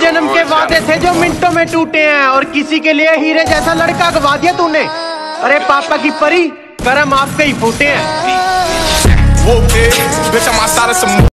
जन्म के वादे थे जो मिनटों में टूटे हैं, और किसी के लिए हीरे जैसा लड़का गवा दिया तूने। अरे पापा की परी, करम आपके ही फूटे हैं।